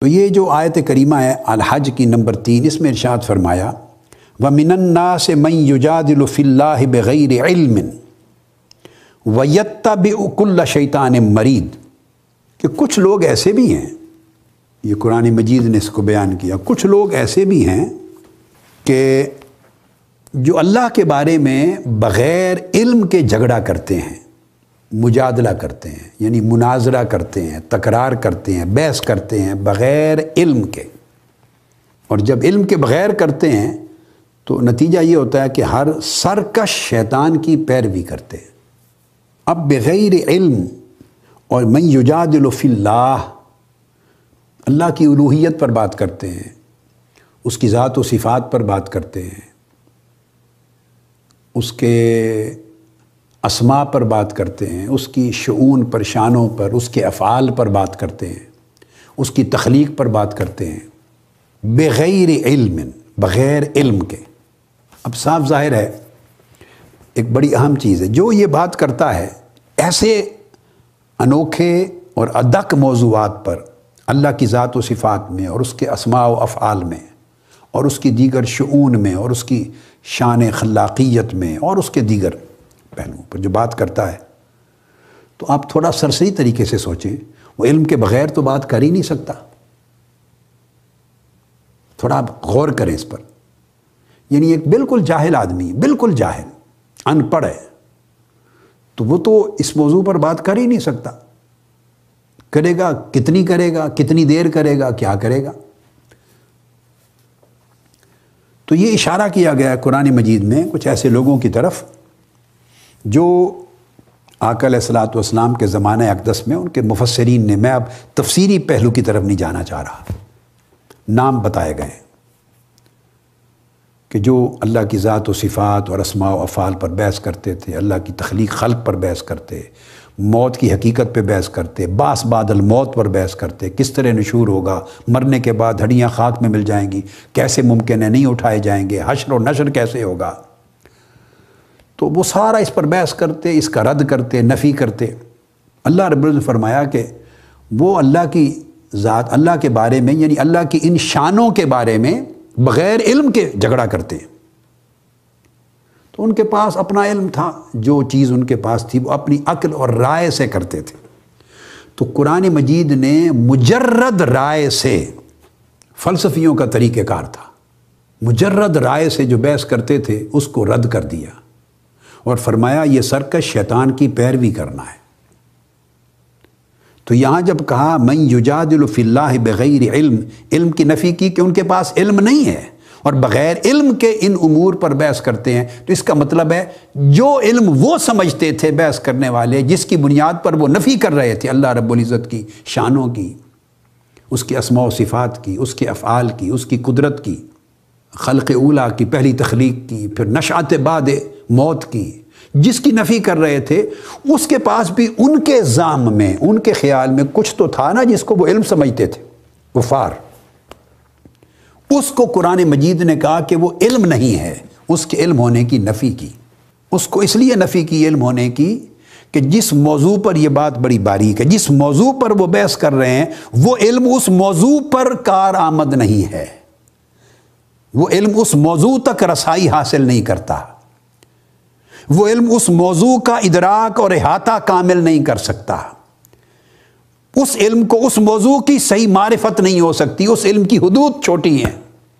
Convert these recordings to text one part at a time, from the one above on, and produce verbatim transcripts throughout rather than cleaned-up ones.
تو یہ جو آیت کریمہ ہے الحج کی نمبر تین، اس میں ارشاد فرمایا وَمِنَ النَّاسِ مَن يُجَادِلُ فِي اللَّهِ بِغَيْرِ عِلْمٍ وَيَتَّبِعُ كُلَّ شَيْطَانٍ مَرِيدٍ، کہ کچھ لوگ ایسے بھی ہیں، یہ قرآن مجید نے اس کو بیان کیا، کچھ لوگ ایسے بھی ہیں کہ جو اللہ کے بارے میں بغیر علم کے جھگڑا کرتے ہیں، مجادلہ کرتے ہیں، یعنی مناظرہ کرتے ہیں، تکرار کرتے ہیں، بحث کرتے ہیں بغیر علم کے۔ اور جب علم کے بغیر کرتے ہیں تو نتیجہ یہ ہوتا ہے کہ ہر سرکش شیطان کی پیروی کرتے ہیں۔ اب بغیر علم اور من یجادل فی اللہ، اللہ کی الوہیت پر بات کرتے ہیں، اس کی ذات و صفات پر بات کرتے ہیں، اس کے اسماء پر بات کرتے ہیں، اس کی شؤون پر، شانوں پر، اس کے افعال پر بات کرتے ہیں، اس کی تخلیق پر بات کرتے ہیں بغیر علم، بغیر علم کے۔ اب صاف ظاہر ہے ایک بڑی اہم چیز ہے، جو یہ بات کرتا ہے ایسے انوکھے اور ادق موضوعات پر، اللہ کی ذات و صفات میں اور اس کے اسماء و افعال میں اور اس کی دیگر شؤون میں اور اس کی شان خلاقیت میں اور اس کے دیگر پہلوؤں پر جو بات کرتا ہے، تو آپ تھوڑا سرسری طریقے سے سوچیں، وہ علم کے بغیر تو بات کر ہی نہیں سکتا۔ تھوڑا آپ غور کریں اس پر، یعنی ایک بالکل جاہل آدمی، بالکل جاہل، ان پڑھ ہے، تو وہ تو اس موضوع پر بات کر ہی نہیں سکتا۔ کرے گا کتنی کرے گا، کتنی دیر کرے گا، کیا کرے گا؟ تو یہ اشارہ کیا گیا ہے قرآن مجید میں کچھ ایسے لوگوں کی طرف جو آقا علیہ الصلوۃ والسلام کے زمانہ اقدس میں ان کے مفسرین نے، میں اب تفسیری پہلو کی طرف نہیں جانا چاہ رہا، نام بتائے گئے کہ جو اللہ کی ذات و صفات اور اسماء و افعال پر بحث کرتے تھے، اللہ کی تخلیق خلق پر بحث کرتے، موت کی حقیقت پہ بحث کرتے، بعث بعد الموت پر بحث کرتے، کس طرح نشور ہوگا، مرنے کے بعد ہڈیاں خاک میں مل جائیں گی، کیسے ممکن ہے نہیں اٹھائے جائیں گے، حشر و نشر کیسے ہوگا، تو وہ سارا اس پر بحث کرتے، اس کا رد کرتے، نفی کرتے۔ اللہ رب العزت نے فرمایا کہ وہ اللہ کی ذات، اللہ کے بارے میں، یعنی اللہ کی ان شانوں کے بارے میں بغیر علم کے جھگڑا کرتے ہیں۔ تو ان کے پاس اپنا علم تھا، جو چیز ان کے پاس تھی وہ اپنی عقل اور رائے سے کرتے تھے۔ تو قرآن مجید نے مجرد رائے سے، فلسفیوں کا طریقہ کار تھا، مجرد رائے سے جو بحث کرتے تھے اس کو رد کر دیا اور فرمایا یہ سرکش شیطان کی پیروی کرنا ہے۔ تو یہاں جب کہا من یجادل فی اللہ بغیر علم، علم کی نفی کی کہ ان کے پاس علم نہیں ہے اور بغیر علم کے ان امور پر بحث کرتے ہیں، تو اس کا مطلب ہے جو علم وہ سمجھتے تھے بحث کرنے والے، جس کی بنیاد پر وہ نفی کر رہے تھے اللہ رب العزت کی شانوں کی، اس کی اسماء و صفات کی، اس کے افعال کی، اس کی قدرت کی، خلق اولا کی، پہلی تخلیق کی، پھر نشأت بعد موت کی، جس کی نفی کر رہے تھے، اس کے پاس بھی ان کے ذہن میں، ان کے خیال میں کچھ تو تھا نا جس کو وہ علم سمجھتے تھے، کفار۔ اس کو قرآن مجید نے کہا کہ وہ علم نہیں ہے، اس کے علم ہونے کی نفی کی۔ اس کو اس لیے نفی کی علم ہونے کی کہ جس موضوع پر یہ بات بڑی باریک ہے، جس موضوع پر وہ بحث کر رہے ہیں، وہ علم اس موضوع پر کارآمد نہیں ہے، وہ علم اس موضوع تک رسائی حاصل نہیں کرتا، وہ علم اس موضوع کا ادراک اور احاطہ کامل نہیں کر سکتا، اس علم کو، اس موضوع کی صحیح معرفت نہیں ہو سکتی، اس علم کی حدود چھوٹی ہیں،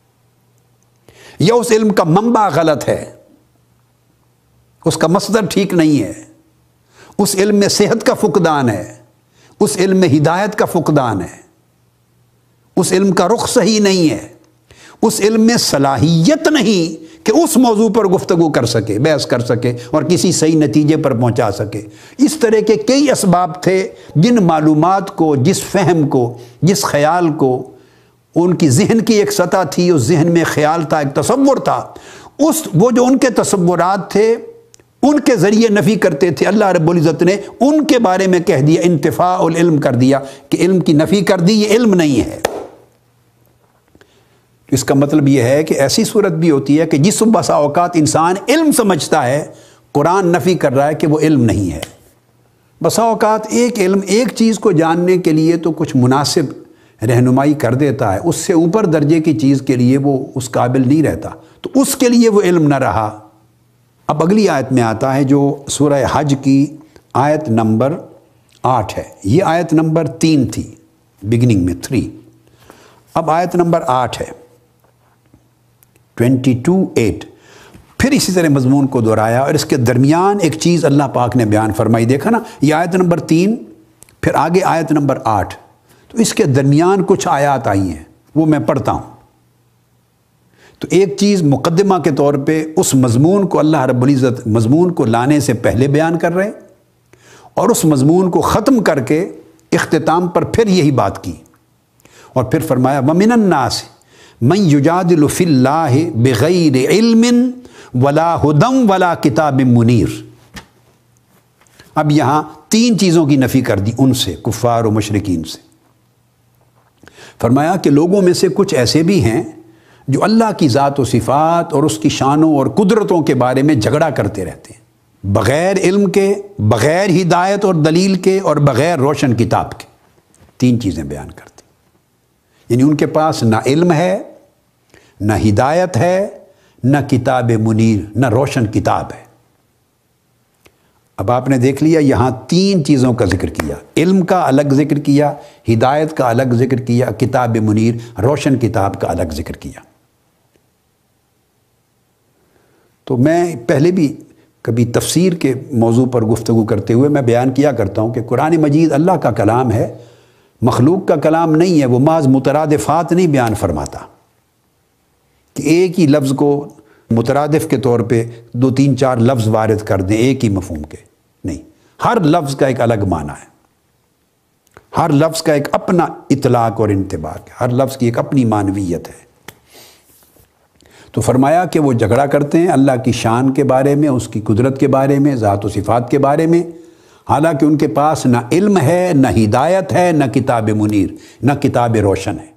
یا اس علم کا منبع غلط ہے، اس کا مصدر ٹھیک نہیں ہے، اس علم میں صحت کا فقدان ہے، اس علم میں ہدایت کا فقدان ہے، اس علم کا رخ صحیح نہیں ہے، اس علم میں صلاحیت نہیں کہ اس موضوع پر گفتگو کر سکے، بحث کر سکے اور کسی صحیح نتیجے پر پہنچا سکے۔ اس طرح کے کئی اسباب تھے جن معلومات کو، جس فہم کو، جس خیال کو، ان کی ذہن کی ایک سطح تھی، اس ذہن میں خیال تھا، ایک تصور تھا، اس وہ جو ان کے تصورات تھے ان کے ذریعے نفی کرتے تھے، اللہ رب العزت نے ان کے بارے میں کہہ دیا، انتفاء العلم کر دیا کہ علم کی نفی کر دی، یہ علم نہیں ہے۔ اس کا مطلب یہ ہے کہ ایسی صورت بھی ہوتی ہے کہ جس بسا اوقات انسان علم سمجھتا ہے، قرآن نفی کر رہا ہے کہ وہ علم نہیں ہے۔ بسا اوقات ایک علم، ایک چیز کو جاننے کے لیے تو کچھ مناسب رہنمائی کر دیتا ہے، اس سے اوپر درجے کی چیز کے لیے وہ اس قابل نہیں رہتا، تو اس کے لیے وہ علم نہ رہا۔ اب اگلی آیت میں آتا ہے جو سورہ حج کی آیت نمبر آٹھ ہے، یہ آیت نمبر تین تھی بگننگ میں، تھری، اب آیت نمبر آٹھ ہے ٹوینٹی ٹو ایٹ، پھر اسی طرح مضمون کو دہرایا اور اس کے درمیان ایک چیز اللہ پاک نے بیان فرمائی۔ دیکھا نا، یہ آیت نمبر تین، پھر آگے آیت نمبر آٹھ، تو اس کے درمیان کچھ آیات آئی ہیں، وہ میں پڑھتا ہوں۔ تو ایک چیز مقدمہ کے طور پہ اس مضمون کو اللہ رب العزت مضمون کو لانے سے پہلے بیان کر رہے ہیں، اور اس مضمون کو ختم کر کے اختتام پر پھر یہی بات کی، اور پھر فرمایا وَمِنَ النَّاسِ مَن يُجَادِلُ فِي اللَّهِ بِغَيْرِ عِلْمٍ وَلَا هُدًى وَلَا كِتَابٍ مُنِيرٍ۔ اب یہاں تین چیزوں کی نفی کر دی ان سے، کفار و مشرکین سے۔ فرمایا کہ لوگوں میں سے کچھ ایسے بھی ہیں جو اللہ کی ذات و صفات اور اس کی شانوں اور قدرتوں کے بارے میں جھگڑا کرتے رہتے ہیں، بغیر علم کے، بغیر ہدایت اور دلیل کے، اور بغیر روشن کتاب کے۔ تین چیزیں بیان کرتے ہیں، یعنی ان کے پاس نہ علم ہے، نہ ہدایت ہے، نہ کتاب منیر، نہ روشن کتاب ہے۔ اب آپ نے دیکھ لیا یہاں تین چیزوں کا ذکر کیا، علم کا الگ ذکر کیا، ہدایت کا الگ ذکر کیا، کتاب منیر روشن کتاب کا الگ ذکر کیا۔ تو میں پہلے بھی کبھی تفسیر کے موضوع پر گفتگو کرتے ہوئے میں بیان کیا کرتا ہوں کہ قرآن مجید اللہ کا کلام ہے، مخلوق کا کلام نہیں ہے، وہ محض مترادفات نہیں بیان فرماتا کہ ایک ہی لفظ کو مترادف کے طور پہ دو تین چار لفظ وارد کر دیں ایک ہی مفہوم کے، نہیں، ہر لفظ کا ایک الگ معنی ہے، ہر لفظ کا ایک اپنا اطلاق اور انطباق ہے، ہر لفظ کی ایک اپنی معنویت ہے۔ تو فرمایا کہ وہ جھگڑا کرتے ہیں اللہ کی شان کے بارے میں، اس کی قدرت کے بارے میں، ذات و صفات کے بارے میں، حالانکہ ان کے پاس نہ علم ہے، نہ ہدایت ہے، نہ کتاب منیر، نہ کتاب روشن ہے۔